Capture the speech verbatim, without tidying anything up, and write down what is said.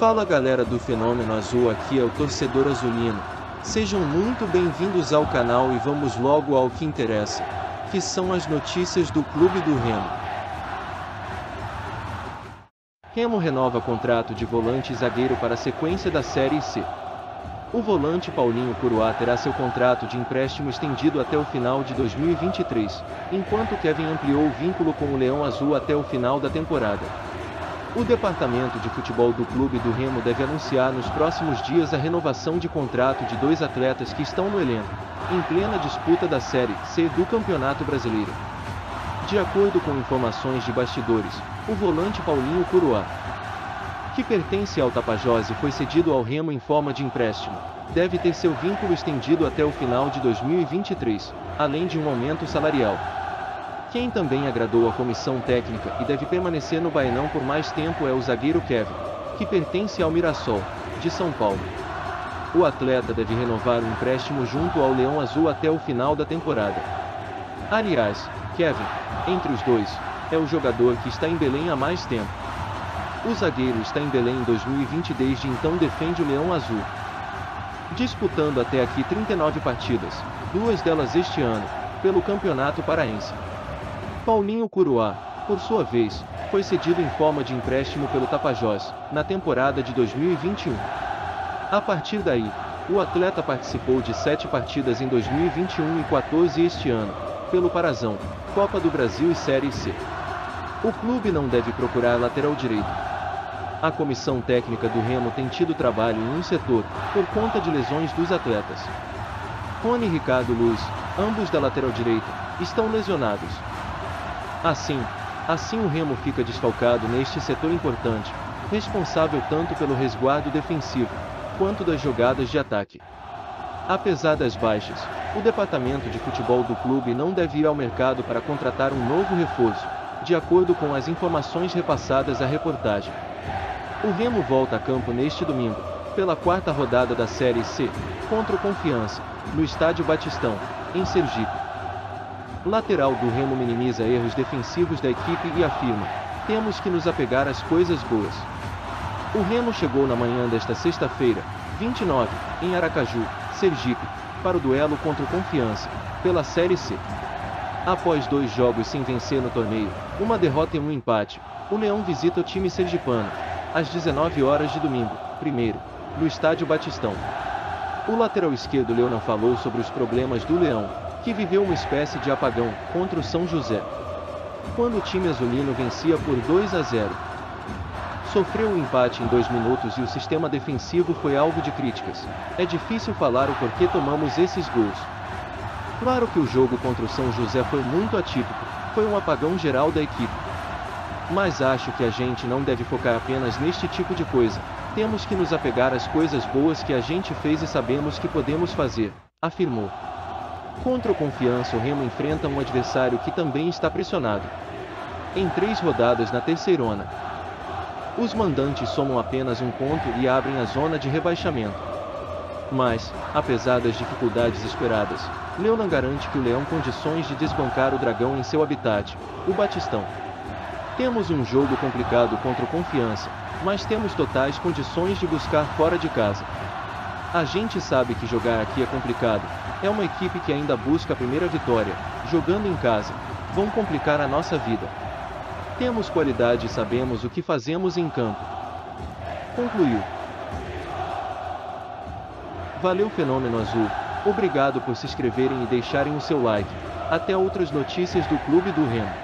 Fala galera do Fenômeno Azul, aqui é o torcedor azulino. Sejam muito bem-vindos ao canal e vamos logo ao que interessa, que são as notícias do Clube do Remo. Remo renova contrato de volante e zagueiro para a sequência da Série C. O volante Paulinho Curuá terá seu contrato de empréstimo estendido até o final de dois mil e vinte e três, enquanto Kevin ampliou o vínculo com o Leão Azul até o final da temporada. O departamento de futebol do Clube do Remo deve anunciar nos próximos dias a renovação de contrato de dois atletas que estão no elenco, em plena disputa da Série C do Campeonato Brasileiro. De acordo com informações de bastidores, o volante Paulinho Curuá, que pertence ao Tapajós e foi cedido ao Remo em forma de empréstimo, deve ter seu vínculo estendido até o final de dois mil e vinte e três, além de um aumento salarial. Quem também agradou a comissão técnica e deve permanecer no Baenão por mais tempo é o zagueiro Kevin, que pertence ao Mirassol, de São Paulo. O atleta deve renovar o empréstimo junto ao Leão Azul até o final da temporada. Aliás, Kevin, entre os dois, é o jogador que está em Belém há mais tempo. O zagueiro está em Belém em dois mil e vinte e desde então defende o Leão Azul, disputando até aqui trinta e nove partidas, duas delas este ano, pelo Campeonato Paraense. Paulinho Curuá, por sua vez, foi cedido em forma de empréstimo pelo Tapajós, na temporada de dois mil e vinte e um. A partir daí, o atleta participou de sete partidas em dois mil e vinte e um e quatorze este ano, pelo Parazão, Copa do Brasil e Série C. O clube não deve procurar lateral direito. A comissão técnica do Remo tem tido trabalho em um setor, por conta de lesões dos atletas. Rony e Ricardo Luz, ambos da lateral direita, estão lesionados. Assim, assim o Remo fica desfalcado neste setor importante, responsável tanto pelo resguardo defensivo, quanto das jogadas de ataque. Apesar das baixas, o departamento de futebol do clube não deve ir ao mercado para contratar um novo reforço, de acordo com as informações repassadas à reportagem. O Remo volta a campo neste domingo, pela quarta rodada da Série C, contra o Confiança, no Estádio Batistão, em Sergipe. O lateral do Remo minimiza erros defensivos da equipe e afirma: temos que nos apegar às coisas boas. O Remo chegou na manhã desta sexta-feira, vinte e nove, em Aracaju, Sergipe, para o duelo contra o Confiança, pela Série C. Após dois jogos sem vencer no torneio, uma derrota e um empate, o Leão visita o time sergipano, às dezenove horas de domingo, primeiro, no Estádio Batistão. O lateral esquerdo Leonan falou sobre os problemas do Leão, que viveu uma espécie de apagão contra o São José, quando o time azulino vencia por dois a zero. Sofreu um empate em dois minutos e o sistema defensivo foi alvo de críticas. É difícil falar o porquê tomamos esses gols. Claro que o jogo contra o São José foi muito atípico, foi um apagão geral da equipe. Mas acho que a gente não deve focar apenas neste tipo de coisa, temos que nos apegar às coisas boas que a gente fez e sabemos que podemos fazer, afirmou. Contra o Confiança, o Remo enfrenta um adversário que também está pressionado. Em três rodadas na terceirona, os mandantes somam apenas um ponto e abrem a zona de rebaixamento. Mas, apesar das dificuldades esperadas, Leonan garante que o Leão tem condições de desbancar o Dragão em seu habitat, o Batistão. Temos um jogo complicado contra o Confiança, mas temos totais condições de buscar fora de casa. A gente sabe que jogar aqui é complicado, é uma equipe que ainda busca a primeira vitória, jogando em casa, vão complicar a nossa vida. Temos qualidade e sabemos o que fazemos em campo. Concluiu. Valeu Fenômeno Azul, obrigado por se inscreverem e deixarem o seu like. Até outras notícias do Clube do Remo.